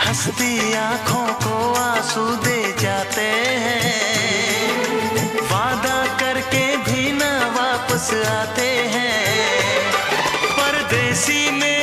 हंसती आंखों को आंसू दे जाते हैं, वादा करके भी ना वापस आते हैं। परदेसी में